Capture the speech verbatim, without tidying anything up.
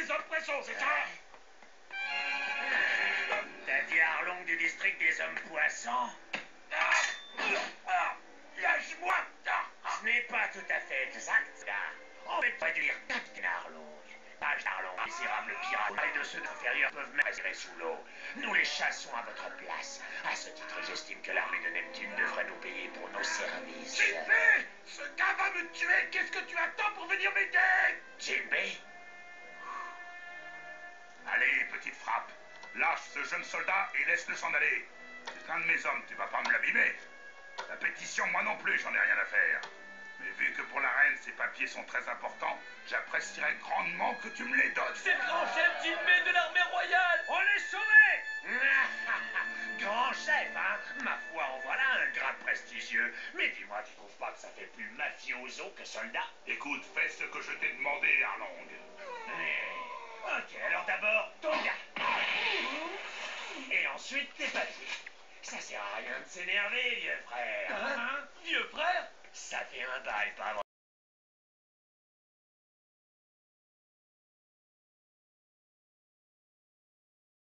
des hommes poissons, c'est ça? T'as dit Arlong du district des hommes poissons? Ah, ah, lâche-moi! Ah, Ce n'est pas tout à fait exact, là. On va pas dire Captain Arlong. Page d'Arlong, misérable pirate, et de ceux inférieurs peuvent même rester sous l'eau. Nous les chassons à votre place. À ce titre, j'estime que l'armée de Neptune devrait nous payer pour nos services. Jinbei! Ce gars va me tuer! Qu'est-ce que tu attends pour venir m'aider? Jinbei? Allez, petite frappe. Lâche ce jeune soldat et laisse-le s'en aller. C'est un de mes hommes, tu vas pas me l'abîmer. La pétition, moi non plus, j'en ai rien à faire. Mais vu que pour la reine, ces papiers sont très importants, j'apprécierais grandement que tu me les donnes. C'est le grand chef Jinbei de l'armée royale! On est sauvés! Grand chef, hein? Ma foi, en voilà un grade prestigieux. Mais dis-moi, tu trouves pas que ça fait plus mafioso que soldat? Écoute, fais ce que je t'ai demandé, Arlong. Eh, ok, alors d'abord, ton gars. Et ensuite, tes papiers. Ça sert à rien de s'énerver, vieux frère. Hein? Vieux frère? Ça fait un bail, pas vrai?